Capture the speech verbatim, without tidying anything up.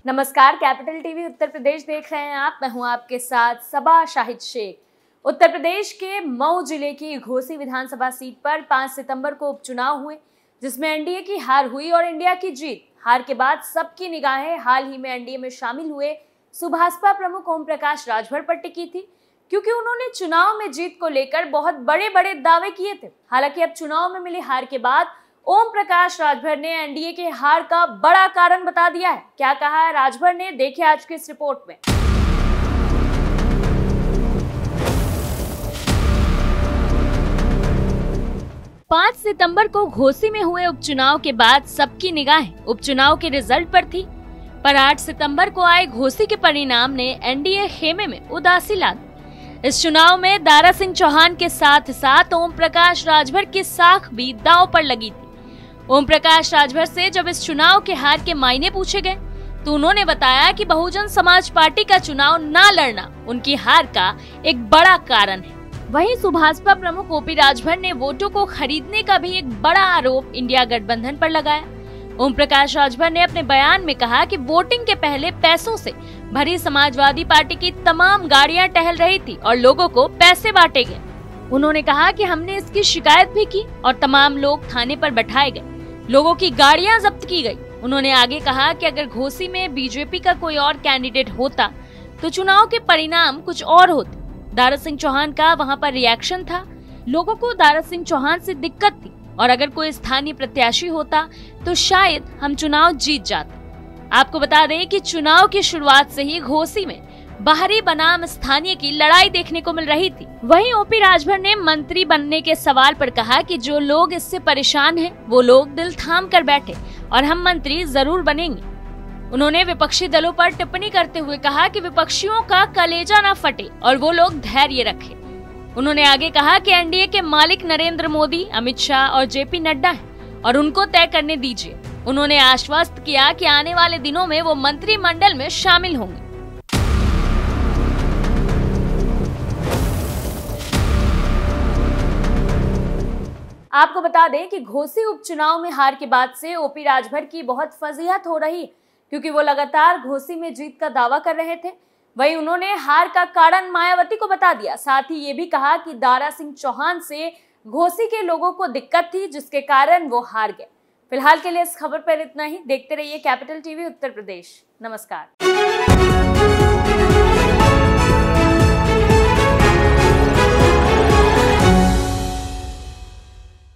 नमस्कार, capital TV Uttar Pradesh देख रहे हैं आप। मैं हूं आपके साथ सबा शाहिद शेख। उत्तर प्रदेश के मऊ जिले की घोसी विधानसभा सीट पर पाँच सितंबर को उपचुनाव हुए, जिसमें एनडीए की हार हुई और इंडिया की जीत। हार के बाद सबकी निगाहें हाल ही में एनडीए में शामिल हुए सुभाषपा प्रमुख ओम प्रकाश राजभर पर टिकी थी, क्योंकि उन्होंने चुनाव में जीत को लेकर बहुत बड़े बड़े दावे किए थे। हालांकि अब चुनाव में मिली हार के बाद ओम प्रकाश राजभर ने एनडीए के हार का बड़ा कारण बता दिया है। क्या कहा है राजभर ने, देखिए आज की इस रिपोर्ट में। पाँच सितंबर को घोसी में हुए उपचुनाव के बाद सबकी निगाहें उपचुनाव के रिजल्ट पर थी, पर आठ सितंबर को आए घोसी के परिणाम ने एनडीए खेमे में उदासी ला दी। इस चुनाव में दारा सिंह चौहान के साथ साथ ओम प्रकाश राजभर की साख भी दांव पर लगी थी। ओम प्रकाश राजभर से जब इस चुनाव के हार के मायने पूछे गए तो उन्होंने बताया कि बहुजन समाज पार्टी का चुनाव न लड़ना उनकी हार का एक बड़ा कारण है। वहीं सुभाषपा प्रमुख ओपी राजभर ने वोटों को खरीदने का भी एक बड़ा आरोप इंडिया गठबंधन पर लगाया। ओम प्रकाश राजभर ने अपने बयान में कहा कि वोटिंग के पहले पैसों से भरी समाजवादी पार्टी की तमाम गाड़ियां टहल रही थी और लोगों को पैसे बांटे गए। उन्होंने कहा कि हमने इसकी शिकायत भी की और तमाम लोग थाने पर बैठाए गए, लोगों की गाड़ियां जब्त की गई। उन्होंने आगे कहा कि अगर घोसी में बीजेपी का कोई और कैंडिडेट होता तो चुनाव के परिणाम कुछ और होते। दारा सिंह चौहान का वहां पर रिएक्शन था, लोगों को दारा सिंह चौहान से दिक्कत थी और अगर कोई स्थानीय प्रत्याशी होता तो शायद हम चुनाव जीत जाते। आपको बता दें कि चुनाव की शुरुआत से ही घोसी में बाहरी बनाम स्थानीय की लड़ाई देखने को मिल रही थी। वहीं ओपी राजभर ने मंत्री बनने के सवाल पर कहा कि जो लोग इससे परेशान हैं, वो लोग दिल थाम कर बैठे और हम मंत्री जरूर बनेंगे। उन्होंने विपक्षी दलों पर टिप्पणी करते हुए कहा कि विपक्षियों का कलेजा ना फटे और वो लोग धैर्य रखें। उन्होंने आगे कहा कि एनडीए के मालिक नरेंद्र मोदी, अमित शाह और जेपी नड्डा हैं और उनको तय करने दीजिए। उन्होंने आश्वस्त किया कि आने वाले दिनों में वो मंत्रिमंडल में शामिल होंगे। आपको बता दें कि घोसी उपचुनाव में हार के बाद से ओपी राजभर की बहुत फजीहत हो रही, क्योंकि वो लगातार घोसी में जीत का दावा कर रहे थे। वहीं उन्होंने हार का कारण मायावती को बता दिया। साथ ही ये भी कहा कि दारा सिंह चौहान से घोसी के लोगों को दिक्कत थी, जिसके कारण वो हार गए। फिलहाल के लिए इस खबर पर इतना ही। देखते रहिए कैपिटल टीवी उत्तर प्रदेश। नमस्कार।